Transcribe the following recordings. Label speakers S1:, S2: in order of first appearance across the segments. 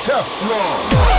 S1: Teflon.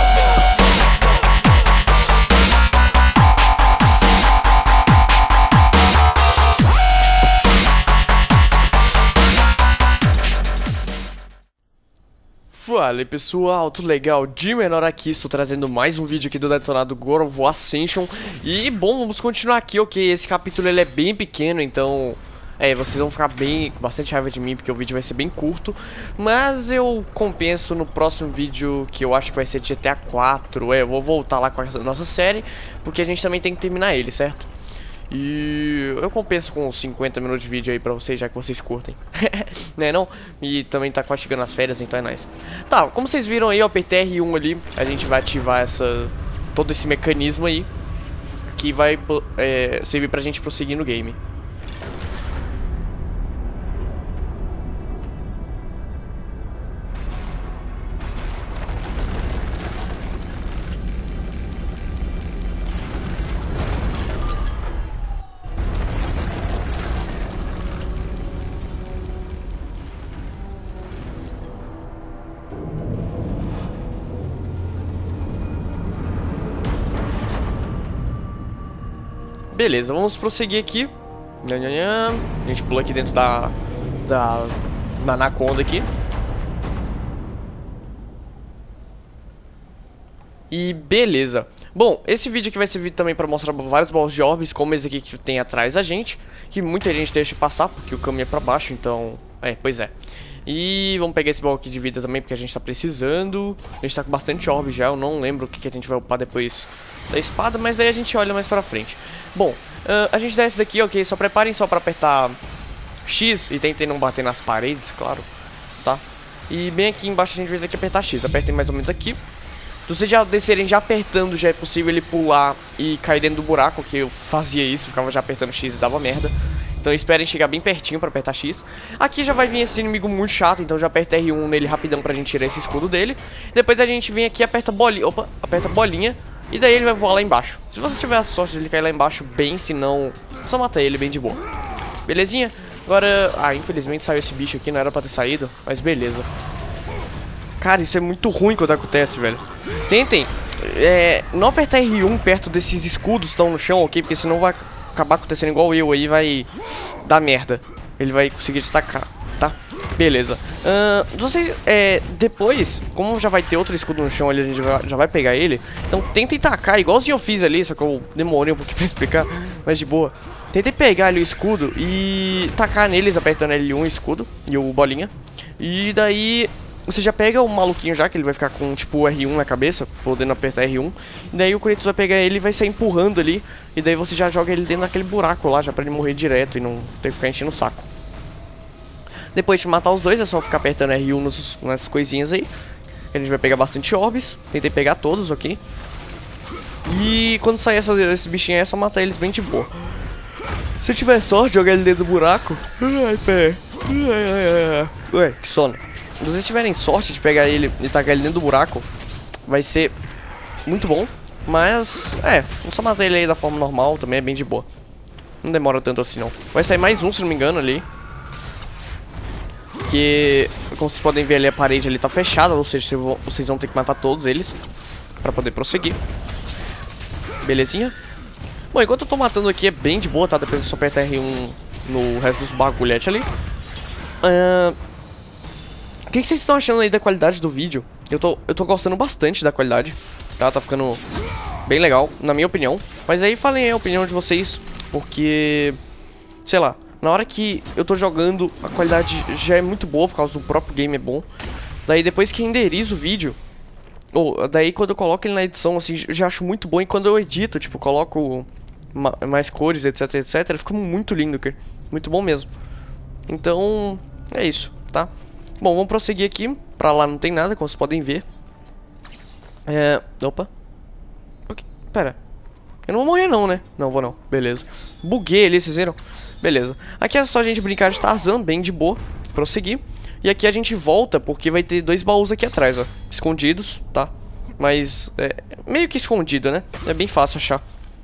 S2: Fala pessoal, tudo legal? De menor aqui, estou trazendo mais um vídeo aqui do detonado God of War Ascension. E bom, vamos continuar aqui, ok? Esse capítulo ele é bem pequeno, então vocês vão ficar com bastante raiva de mim, porque o vídeo vai ser bem curto. Mas eu compenso no próximo vídeo, que eu acho que vai ser de GTA 4. Eu vou voltar lá com a nossa série, porque a gente também tem que terminar ele, certo? E eu compenso com 50 minutos de vídeo aí pra vocês, já que vocês curtem. Né não? E também tá quase chegando as férias, então é nice. Tá, como vocês viram aí, eu apertei R1 ali. A gente vai ativar todo esse mecanismo aí, que vai servir pra gente prosseguir no game. Beleza, vamos prosseguir aqui. A gente pula aqui dentro da Anaconda aqui. E beleza. Bom, esse vídeo aqui vai servir também para mostrar vários baús de orbes, como esse aqui que tem atrás da gente, que muita gente deixa passar, porque o caminho é pra baixo, então... pois é. E vamos pegar esse baú aqui de vida também, porque a gente tá precisando. A gente tá com bastante orbe já, eu não lembro o que a gente vai upar depois da espada, mas daí a gente olha mais pra frente. Bom, a gente desce daqui, ok? Só preparem só pra apertar X e tentem não bater nas paredes, claro, tá? E bem aqui embaixo a gente vai ter que apertar X. Apertem mais ou menos aqui. Se vocês já descerem já apertando, já é possível ele pular e cair dentro do buraco, que eu fazia isso, ficava já apertando X e dava merda. Então esperem chegar bem pertinho pra apertar X. Aqui já vai vir esse inimigo muito chato, então já aperta R1 nele rapidão pra gente tirar esse escudo dele. Depois a gente vem aqui e aperta bolinha. Opa, aperta bolinha. E daí ele vai voar lá embaixo. Se você tiver a sorte de ele cair lá embaixo bem, se não, só mata ele bem de boa. Belezinha? Agora... infelizmente saiu esse bicho aqui, não era pra ter saído, mas beleza. Cara, isso é muito ruim quando acontece, velho. Tentem não apertar R1 perto desses escudos que estão no chão, ok? Porque senão vai acabar acontecendo igual eu aí, vai dar merda. Ele vai conseguir te atacar, tá? Beleza. Vocês, depois, como já vai ter outro escudo no chão ali, a gente já vai pegar ele. Então tentem tacar, igualzinho eu fiz ali, só que eu demorei um pouquinho pra explicar, mas de boa. Tentem pegar ali o escudo e tacar neles, apertando L1 escudo e o bolinha. E daí você já pega o maluquinho já, que ele vai ficar com tipo R1 na cabeça, podendo apertar R1. E daí o Kratos vai pegar ele e vai sair empurrando ali. E daí você já joga ele dentro daquele buraco lá, já pra ele morrer direto e não ter que ficar enchendo o saco. Depois de matar os dois, é só ficar apertando R1 nas coisinhas aí. A gente vai pegar bastante orbes. Tentei pegar todos, ok? E quando sair esses bichinhos aí, é só matar eles bem de boa. Se tiver sorte, jogar ele dentro do buraco. Ai, pé. Ué, que sono. Se vocês tiverem sorte de pegar ele e tacar ele dentro do buraco, vai ser muito bom. Mas, vamos só matar ele aí da forma normal, também é bem de boa. Não demora tanto assim não. Vai sair mais um, se não me engano, ali. Que, como vocês podem ver ali, a parede ali tá fechada, ou seja, vocês vão ter que matar todos eles pra poder prosseguir. Belezinha? Bom, enquanto eu tô matando aqui é bem de boa, tá? Depois eu só apertar R1 no resto dos bagulhetes ali. O que vocês estão achando aí da qualidade do vídeo? Eu tô gostando bastante da qualidade, tá? Tá ficando bem legal, na minha opinião. Mas aí falem aí a opinião de vocês, porque, sei lá, na hora que eu tô jogando, a qualidade já é muito boa, por causa do próprio game é bom. Daí depois que renderizo o vídeo, daí quando eu coloco ele na edição, assim, eu já acho muito bom. E quando eu edito, tipo, coloco mais cores, etc, etc, fica muito lindo, cara. Muito bom mesmo. Então, é isso, tá? Bom, vamos prosseguir aqui. Pra lá não tem nada, como vocês podem ver. Opa. Pera. Eu não vou morrer não, né? Não vou não, beleza. Buguei ali, vocês viram? Beleza. Aqui é só a gente brincar de Tarzan, bem de boa. Prosseguir. E aqui a gente volta, porque vai ter dois baús aqui atrás, ó. Escondidos, tá? Mas, meio que escondido, né? É bem fácil achar.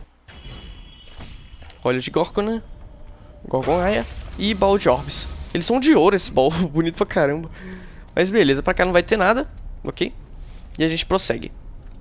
S2: Olho de Gorgon, Gorgonaia e baú de orbes. Eles são de ouro, esse baú, bonito pra caramba. Mas beleza, pra cá não vai ter nada, ok? e a gente prossegue.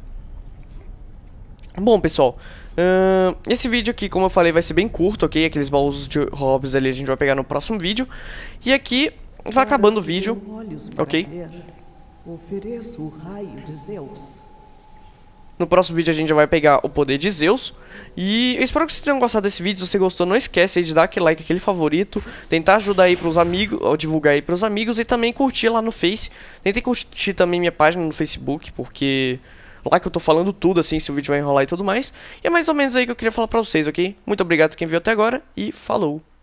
S2: Bom, pessoal, esse vídeo aqui, como eu falei, vai ser bem curto, ok? Aqueles baús de hobbies ali a gente vai pegar no próximo vídeo. E aqui vai acabando o vídeo, ok?
S1: Ofereço o raio de Zeus.
S2: No próximo vídeo a gente já vai pegar o poder de Zeus. E eu espero que vocês tenham gostado desse vídeo. Se você gostou, não esquece aí de dar aquele like, aquele favorito. Tentar ajudar aí pros amigos, ou divulgar aí pros amigos. E também curtir lá no Face. Tentem curtir também minha página no Facebook, porque lá que eu tô falando tudo, assim, se o vídeo vai enrolar e tudo mais. E é mais ou menos aí que eu queria falar pra vocês, ok? Muito obrigado quem viu até agora e falou!